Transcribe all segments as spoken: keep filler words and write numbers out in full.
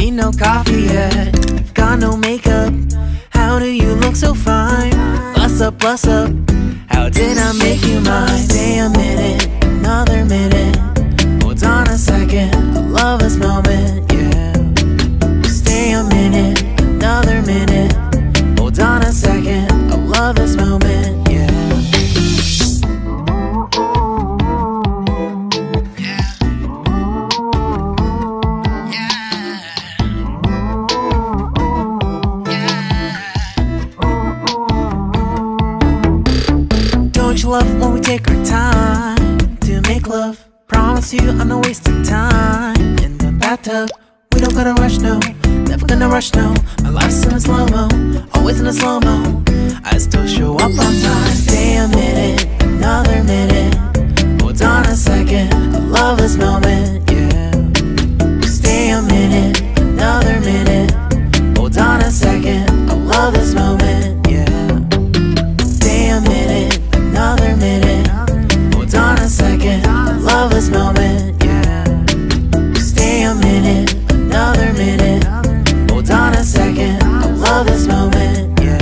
need no coffee yet. You've got no makeup. How do you look so fine? Bust up, bust up. How did I make you mine? Stay a minute, another minute. Hold on a second, I love this moment, yeah. Stay a minute, another minute. Hold on a second, I love this moment, yeah. Don't you love when we take our time to make love? Promise you I'm not wasting time in the bathtub. We don't gotta rush, no, never gonna rush, no. My life's in a slow-mo, always in a slow-mo. I still show up on time. Stay a minute, another minute. Hold on a second, I love this moment, yeah. Stay a minute, another minute. Hold on a second, I love this moment, yeah. Stay a minute, another minute. Hold on a second, I love this moment, yeah. Stay a minute, another minute. Hold on a second, I love this moment, yeah.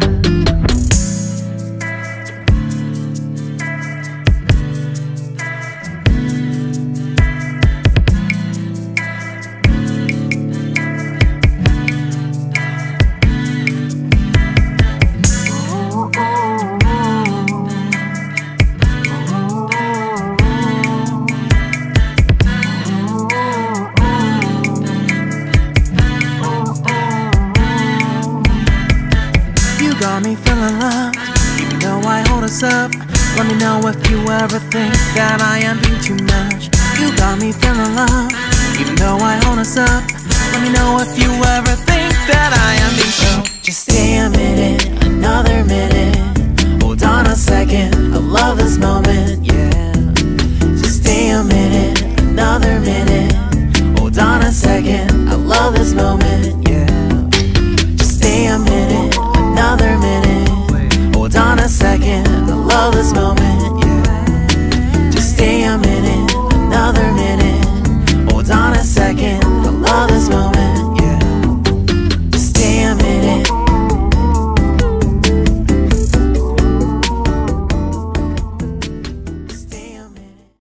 Got me feeling loved, even though I hold us up. Let me know if you ever think that I am being too much. You got me feeling loved, even though I hold us up. Let me know if you ever think that I am